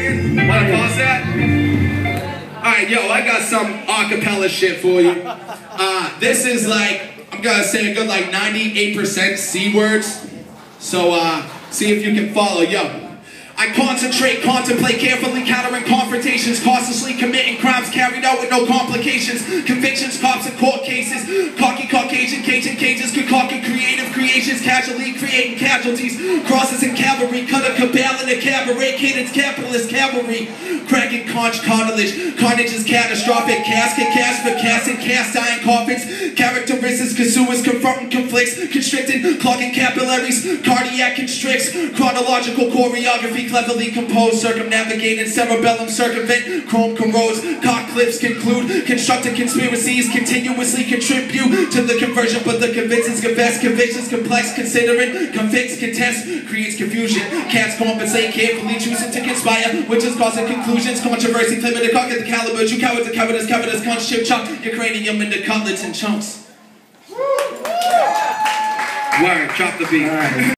second? Wanna pause that? Alright, yo, I got some acapella shit for you. This is like, I'm gonna say a good like 98% C words. So, see if you can follow. Yo. I concentrate, contemplate, carefully countering confrontations, cautiously committing crimes carried out with no complications, convictions, cops and court cases, cocky Caucasian, Cajun cages, concocting creative creations, casually creating casualties, crosses and cavalry, cut a cabal in a cabaret, cadence capitalist cavalry, cracking conch cartilage, carnage is catastrophic, casket cast for casting, cast iron coffins, characteristics, pursuers, confronting conflicts, constricting, clogging capillaries, cardiac constricts, chronological choreography, cleverly composed, circumnavigated, cerebellum circumvent, chrome corrodes, cock clips conclude, constructed conspiracies, continuously contribute to the conversion, but the convinces, confess, convictions, complex, considering, convicts, contest, creates confusion, cats compensate, carefully choosing to conspire, which is causing conclusions, controversy, claiming to conquer the caliber, you cowards are covered as cunt, chip chunk, your cranium into cutlets and chunks. Word, drop the beat.